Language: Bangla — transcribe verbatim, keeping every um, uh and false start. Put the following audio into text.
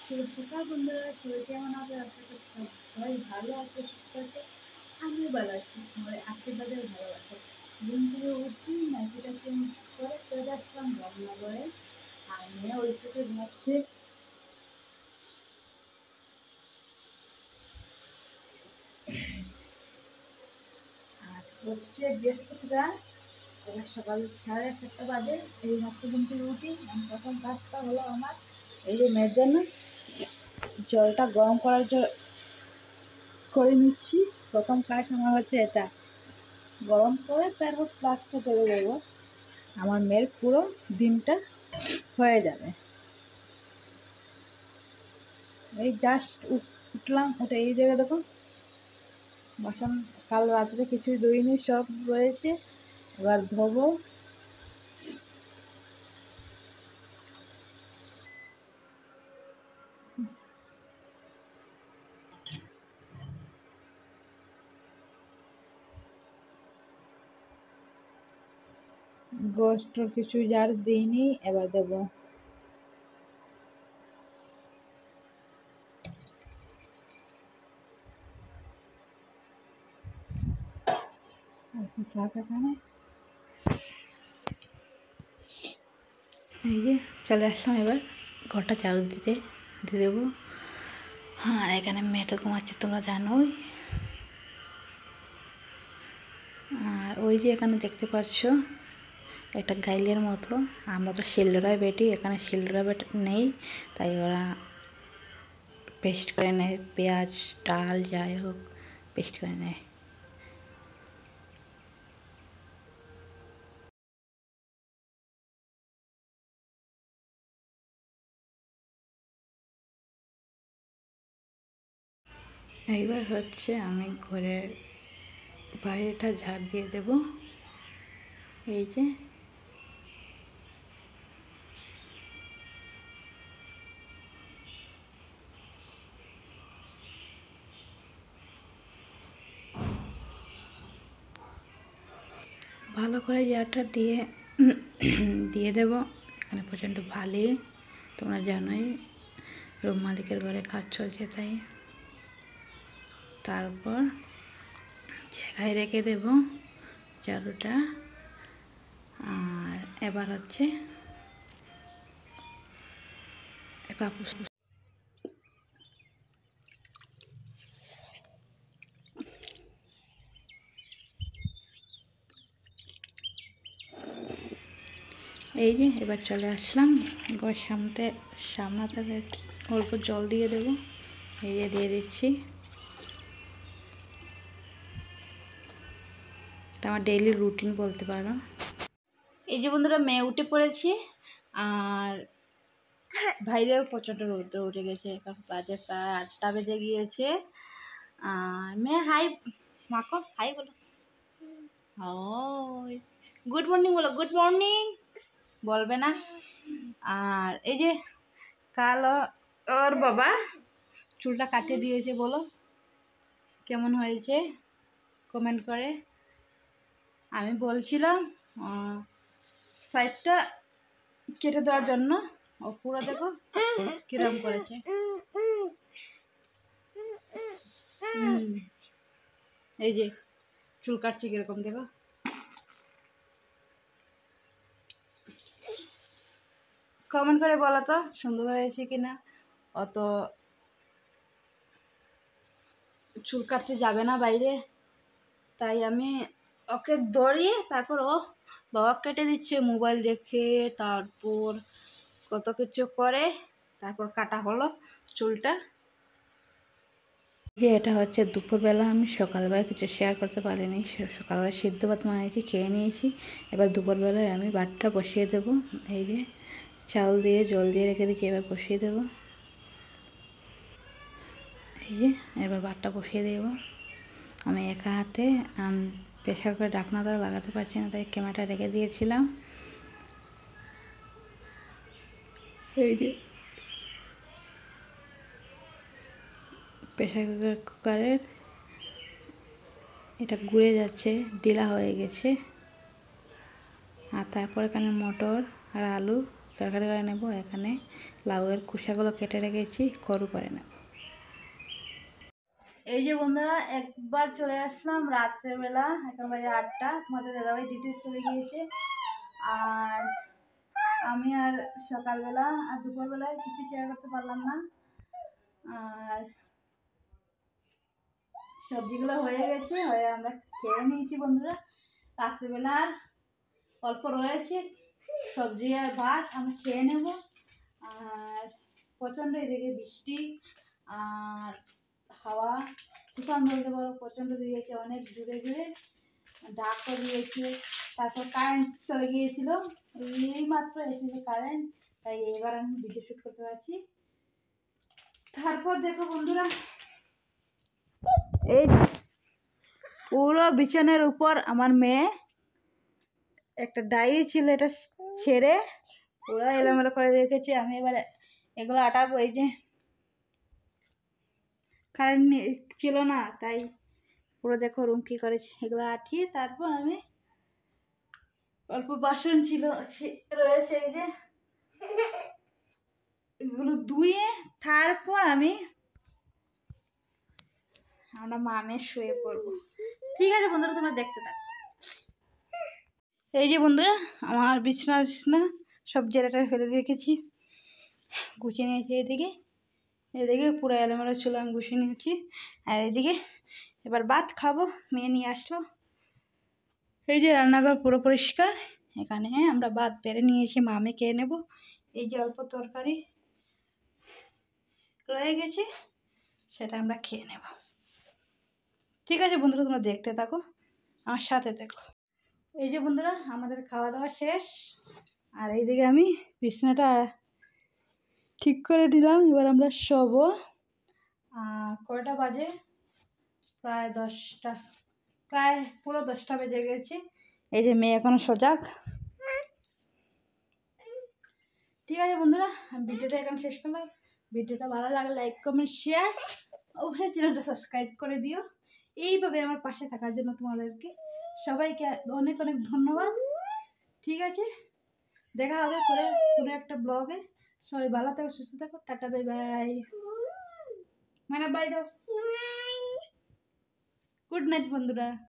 সকাল বন্ধুরা সবাই কেমন আছে? আশা করি সবাই ভালো আছে, সুস্থ আছে। আমিও ভালো আছি, আমার আশীর্বাদের ভালোবাসা। ঘুম থেকে উঠি, নাইটিটা চেঞ্জ করে চলে আসলাম রান্নাঘরে। আর মেয়ে ওই সাথে ঘুমাচ্ছে। আর হচ্ছে বৃহস্পতিবার, এবার সকাল সাড়ে সাতটা বাজে। এই মাত্র ঘুম থেকে উঠি। প্রথম কাজটা হলো আমার এই যে মেয়ের জন্য জলটা গরম করার জন্য করে নিচ্ছি। প্রথম কাজ আমার হচ্ছে এটা, গরম করে তারপর ফ্লাক্সে করে দেবো। আমার মেয়ের পুরো দিনটা হয়ে যাবে। এই জাস্ট উঠলাম, উঠে এই জায়গায় দেখো বাসন কাল রাত্রে কিছুই ধুইনি, সব রয়েছে, এবার ধোবো। গোস্ত কিছু যার দিইনি, এবার দেবো। এখানে এই যে চলে আসলাম, এবার ঘরটা চালু দিতে দিয়ে দেবো। হ্যাঁ, আর এখানে মেয়েটা ঘুমাচ্ছে, তোমরা জানোই। আর ওই যে এখানে দেখতে পাচ্ছ একটা গাইলের মতো, আমরা তো শিলনোড়ায় বেটি, এখানে শিলনোড়া বেট নেই, তাই ওরা পেস্ট করে নেয়, পেঁয়াজ ডাল যাই হোক পেস্ট করে নেয়। এইবার হচ্ছে আমি ঘরের বাইরেটা ঝাড় দিয়ে দেব। এই যে ভালো করে ঝাড়টা দিয়ে দিয়ে দেব। এখানে প্রচণ্ড ভালো, তোমরা জানোই রুম মালিকের ঘরে কাজ চলছে, তাই তারপর জায়গায় রেখে দেব ঝাড়ুটা। আর এবার হচ্ছে এবার এই যে এবার চলে আসলাম ঘরের সামনে, সামনাতে অল্প জল দিয়ে দেবো। এই যে দিয়ে দিচ্ছি, এটা আমার ডেইলি রুটিন বলতে পারো। এই যে বন্ধুরা মেয়ে উঠে পড়েছি, আর বাইরেও প্রচণ্ড রৌদ্র উঠে গেছে, এখন বাজে প্রায় আটটা বেজে গিয়েছে। আর মেয়ে হাই মাকো, হাই বলো। ও গুড মর্নিং বলো, গুড মর্নিং বলবে না। আর এই যে কাল ওর বাবা চুলটা কাটিয়ে দিয়েছে, বলো কেমন হয়েছে কমেন্ট করে। আমি বলছিলাম সাইডটা কেটে দেওয়ার জন্য, ও পুরো দেখো কিরম করেছে। হুম, এই যে চুল কাটছে কিরকম দেখো। কমেন্ট করে বলো তো সুন্দর হয়েছে কিনা। অত চুল কাটতে যাবে না বাইরে, তাই আমি ওকে ধরিয়ে তারপর ও বাবা কেটে দিচ্ছে মোবাইল দেখে, তারপর কত কিছু করে, তারপর কাটা হলো চুলটা। যে এটা হচ্ছে দুপুরবেলা, আমি সকালবেলা কিছু শেয়ার করতে পারিনি, সকালবেলা সিদ্ধ ভাত বানিয়েছি, খেয়ে নিয়েছি। এবার দুপুরবেলায় আমি ভাতটা বসিয়ে দেবো। এই যে চাউল দিয়ে জল দিয়ে রেখে দিচ্ছি, এবার বসিয়ে দেবো। এই যে এবার ভাতটা বসিয়ে দেবো। আমি একা হাতে প্রেশার করে ঢাকনাটা লাগাতে পারছি না, তাই ক্যামেরাটা রেখে দিয়েছিলাম। এই যে প্রেশার কুকারের এটা ঘুরে যাচ্ছে, ঢিলা হয়ে গেছে। আর তারপর এখানে মটর আর আলু তরকারি করে নেব। এখানে লাউয়ের খোসাগুলো কেটে রেখেছি, করু করে নেব। এই যে বন্ধুরা একবার চলে আসলাম রাত্রেবেলা, এখন বাজে আটটা। তোমাদের দাদাভাই ডিউটি চলে গিয়েছে, আর আমি আর সকালবেলা আর দুপুরবেলায় কিছু শেয়ার করতে পারলাম না। আর সবজিগুলো হয়ে গেছে, হয়ে আমরা খেয়ে নিয়েছি বন্ধুরা। রাত্রেবেলা আর অল্প রয়েছে সবজি আর ভাত, আমি খেয়ে নেব। আর প্রচণ্ড এদিকে বৃষ্টি আর হাওয়া তুফান বলতে পারো, প্রচণ্ড দিয়েছে, অনেক জুড়ে জুড়ে ডাকও দিয়েছে। তারপর কারেন্ট চলে গিয়েছিল, এই মাত্র এসেছে কারেন্ট, তাই এবার আমি ভিডিও শুট করতে পারছি। তারপর দেখো বন্ধুরা, এই পুরো বিছানার উপর আমার মেয়ে একটা ডায়েরি ছিল, এটা ছেড়ে পুরো এলোমেলো করে রেখেছে। আমি এবারে এগুলো আটাবো। এই যে কারেন্ট ছিল না, তাই পুরো দেখো রুম কি করেছে, এগুলো আঠিয়ে তারপর আমি অল্প বাসন ছিল রয়েছে, এই যে এগুলো ধুয়ে তারপর আমি আমরা মামে শুয়ে পড়বো। ঠিক আছে বন্ধুরা, তোমরা দেখতে থাকো। এই যে বন্ধুরা আমার বিছানা বিছানা সব জেলাটা ফেলে রেখেছি, গুছিয়ে নিয়েছি। এদিকে এদিকে পুরো এলোমেলো ছিল, আমি গুছিয়ে নিয়েছি। আর এদিকে এবার ভাত খাবো, মেয়ে নিয়ে আসলো। এই যে রান্নাঘর পুরো পরিষ্কার, এখানে আমরা ভাত বেড়ে নিয়েছি, মামে খেয়ে নেব। এই যে অল্প তরকারি রয়ে গেছে, সেটা আমরা খেয়ে নেব। ঠিক আছে বন্ধুরা, তোমরা দেখতে থাকো, আমার সাথে দেখো। এই যে বন্ধুরা আমাদের খাওয়া দাওয়া শেষ, আর এইদিকে আমি বিছানাটা ঠিক করে দিলাম। এবার আমরা শোবো। আর কয়টা বাজে, প্রায় দশটা, প্রায় পুরো দশটা বেজে গেছে। এই যে মেয়ে এখনো সজাগ। ঠিক আছে বন্ধুরা, আমি ভিডিওটা এখন শেষ করলাম। ভিডিওটা ভালো লাগলে লাইক কমেন্ট শেয়ার, অবশ্যই চ্যানেলটা সাবস্ক্রাইব করে দিও। এইভাবে আমার পাশে থাকার জন্য তোমাদেরকে সবাইকে অনেক অনেক ধন্যবাদ। ঠিক আছে, দেখা হবে পরে কোনো একটা ব্লগে। সবাই ভালো থাকো, সুস্থ থাকো, টাটা, বাই বাই। মানে বাই দাও, গুড নাইট বন্ধুরা।